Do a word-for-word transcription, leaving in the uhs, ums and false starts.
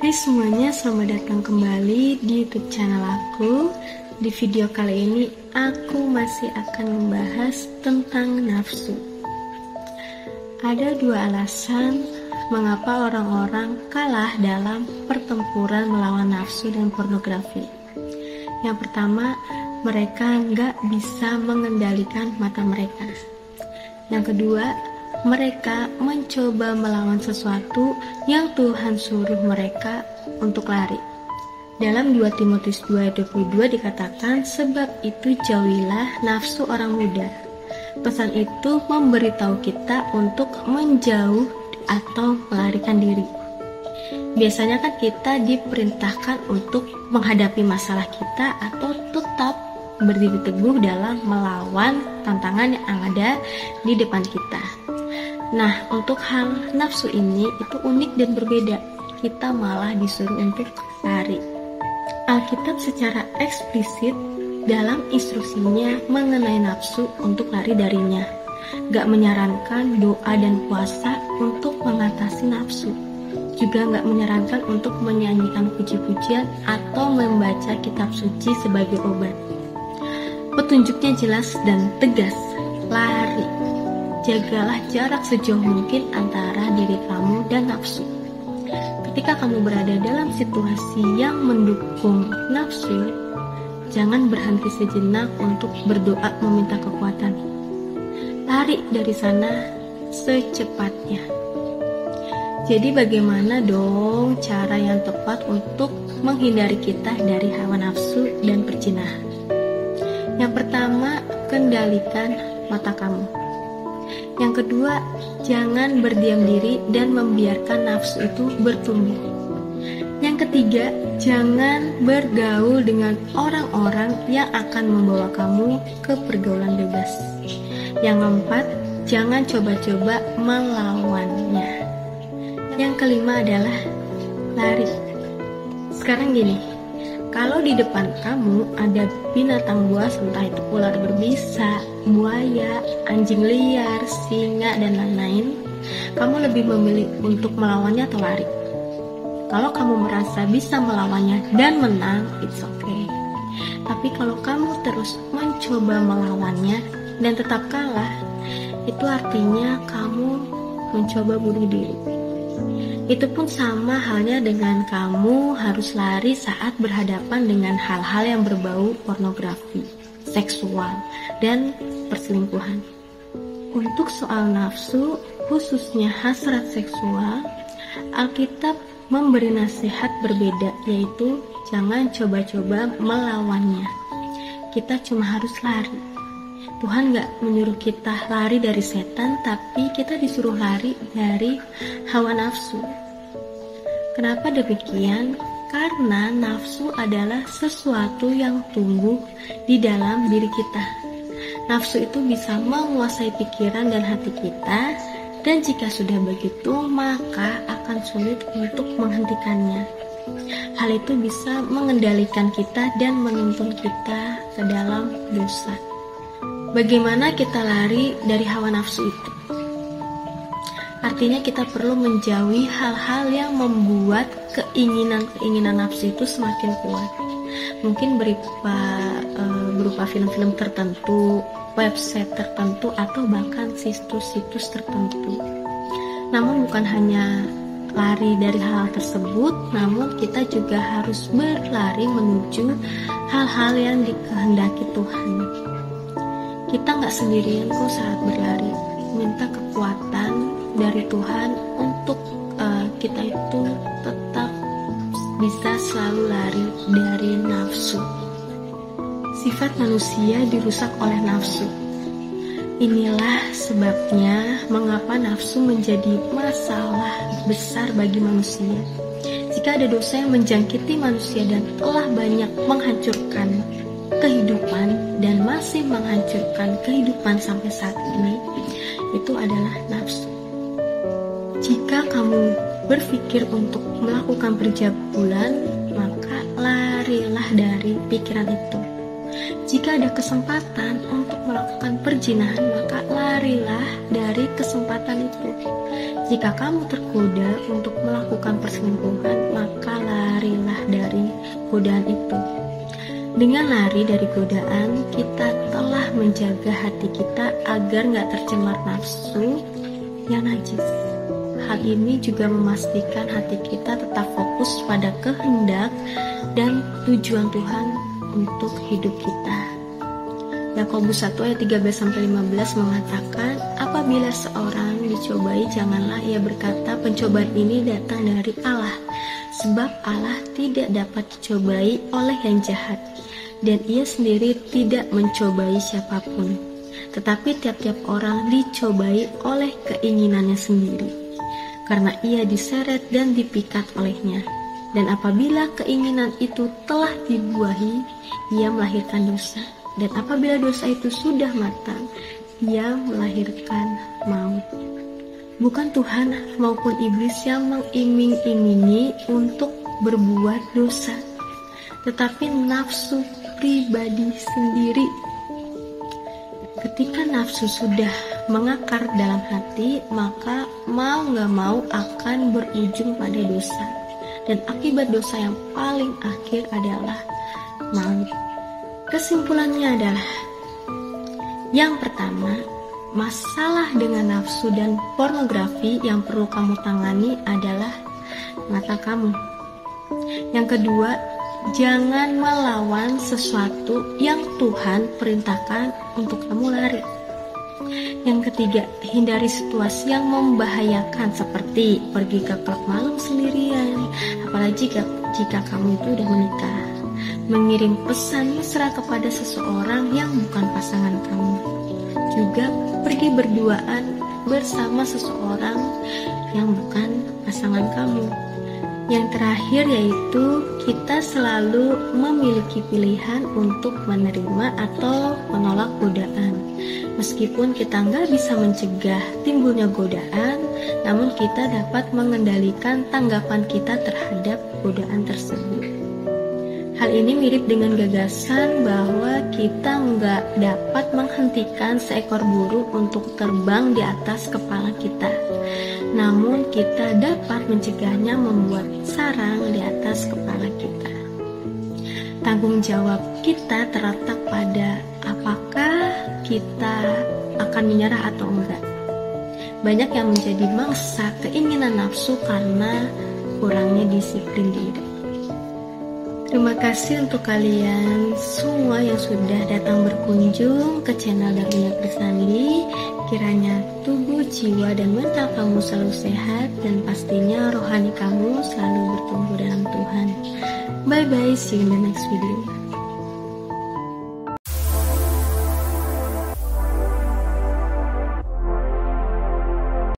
Hai semuanya, selamat datang kembali di YouTube channel aku. Di video kali ini aku masih akan membahas tentang nafsu. Ada dua alasan mengapa orang-orang kalah dalam pertempuran melawan nafsu dan pornografi. Yang pertama, mereka nggak bisa mengendalikan mata mereka. Yang kedua, mereka mencoba melawan sesuatu yang Tuhan suruh mereka untuk lari. Dalam dua Timotius dua ayat dua puluh dua dikatakan, sebab itu jauhilah nafsu orang muda. Pesan itu memberitahu kita untuk menjauh atau melarikan diri. Biasanya kan kita diperintahkan untuk menghadapi masalah kita atau tetap berdiri teguh dalam melawan tantangan yang ada di depan kita. Nah, untuk hal nafsu ini itu unik dan berbeda. Kita malah disuruh untuk lari. Alkitab secara eksplisit dalam instruksinya mengenai nafsu untuk lari darinya. Gak menyarankan doa dan puasa untuk mengatasi nafsu. Juga gak menyarankan untuk menyanyikan puji-pujian atau membaca kitab suci sebagai obat. Petunjuknya jelas dan tegas, lari. Jagalah jarak sejauh mungkin antara diri kamu dan nafsu. Ketika kamu berada dalam situasi yang mendukung nafsu, jangan berhenti sejenak untuk berdoa meminta kekuatan. Lari dari sana secepatnya. Jadi bagaimana dong cara yang tepat untuk menghindari kita dari hawa nafsu dan perzinahan? Yang pertama, kendalikan mata kamu. Yang kedua, jangan berdiam diri dan membiarkan nafsu itu bertumbuh. Yang ketiga, jangan bergaul dengan orang-orang yang akan membawa kamu ke pergaulan bebas. Yang keempat, jangan coba-coba melawannya. Yang kelima adalah lari. Sekarang gini, kalau di depan kamu ada binatang buas, entah itu ular berbisa, buaya, anjing liar, singa, dan lain-lain, kamu lebih memilih untuk melawannya atau lari? Kalau kamu merasa bisa melawannya dan menang, it's okay. Tapi kalau kamu terus mencoba melawannya dan tetap kalah, itu artinya kamu mencoba bunuh diri. Itu pun sama halnya dengan kamu harus lari saat berhadapan dengan hal-hal yang berbau pornografi, seksual, dan perselingkuhan. Untuk soal nafsu, khususnya hasrat seksual, Alkitab memberi nasihat berbeda, yaitu jangan coba-coba melawannya. Kita cuma harus lari. Tuhan gak menyuruh kita lari dari setan, tapi kita disuruh lari dari hawa nafsu. Kenapa demikian? Karena nafsu adalah sesuatu yang tumbuh di dalam diri kita. Nafsu itu bisa menguasai pikiran dan hati kita, dan jika sudah begitu, maka akan sulit untuk menghentikannya. Hal itu bisa mengendalikan kita dan menuntun kita ke dalam dosa. Bagaimana kita lari dari hawa nafsu itu? Artinya kita perlu menjauhi hal-hal yang membuat keinginan-keinginan nafsu itu semakin kuat. Mungkin berupa e, berupa film-film tertentu, website tertentu, atau bahkan situs-situs tertentu. Namun bukan hanya lari dari hal tersebut, namun kita juga harus berlari menuju hal-hal yang dikehendaki Tuhan. Kita nggak sendirian kok saat berlari. Minta kekuatan dari Tuhan untuk uh, kita itu tetap bisa selalu lari dari nafsu. Sifat manusia dirusak oleh nafsu. Inilah sebabnya mengapa nafsu menjadi masalah besar bagi manusia. Jika ada dosa yang menjangkiti manusia dan telah banyak menghancurkan kehidupan dan masih menghancurkan kehidupan sampai saat ini, itu adalah nafsu. Jika kamu berpikir untuk melakukan perjabulan, maka larilah dari pikiran itu. Jika ada kesempatan untuk melakukan perzinahan, maka larilah dari dari kesempatan itu. Jika kamu tergoda untuk melakukan perselingkuhan, maka larilah dari godaan itu. Dengan lari dari godaan, kita telah menjaga hati kita agar gak tercemar nafsu yang najis. Hal ini juga memastikan hati kita tetap fokus pada kehendak dan tujuan Tuhan untuk hidup kita. Yakobus satu ayat tiga belas sampai lima belas mengatakan, apabila seorang dicobai, janganlah ia berkata pencobaan ini datang dari Allah, sebab Allah tidak dapat dicobai oleh yang jahat, dan ia sendiri tidak mencobai siapapun. Tetapi tiap-tiap orang dicobai oleh keinginannya sendiri, karena ia diseret dan dipikat olehnya. Dan apabila keinginan itu telah dibuahi, ia melahirkan dosa. Dan apabila dosa itu sudah matang, ia melahirkan maut. Bukan Tuhan maupun iblis yang mengiming-imingi untuk berbuat dosa, tetapi nafsu pribadi sendiri. Ketika nafsu sudah mengakar dalam hati, maka mau gak mau akan berujung pada dosa. Dan akibat dosa yang paling akhir adalah maut. Kesimpulannya adalah, yang pertama, masalah dengan nafsu dan pornografi yang perlu kamu tangani adalah mata kamu. Yang kedua, jangan melawan sesuatu yang Tuhan perintahkan untuk kamu lari. Yang ketiga, hindari situasi yang membahayakan seperti pergi ke klub malam sendirian, apalagi jika, jika kamu itu udah menikah. Mengirim pesan mesra kepada seseorang yang bukan pasangan kamu. Juga pergi berduaan bersama seseorang yang bukan pasangan kamu. Yang terakhir yaitu kita selalu memiliki pilihan untuk menerima atau menolak godaan. Meskipun kita nggak bisa mencegah timbulnya godaan, namun kita dapat mengendalikan tanggapan kita terhadap godaan tersebut. Hal ini mirip dengan gagasan bahwa kita nggak dapat menghentikan seekor burung untuk terbang di atas kepala kita. Namun kita dapat mencegahnya membuat sarang di atas kepala kita. Tanggung jawab kita terletak pada apakah kita akan menyerah atau enggak. Banyak yang menjadi mangsa keinginan nafsu karena kurangnya disiplin diri. Terima kasih untuk kalian semua yang sudah datang berkunjung ke channel Darmina Krisnandi. Kiranya tubuh, jiwa, dan mental kamu selalu sehat, dan pastinya rohani kamu selalu bertumbuh dalam Tuhan. Bye bye, see you in the next video.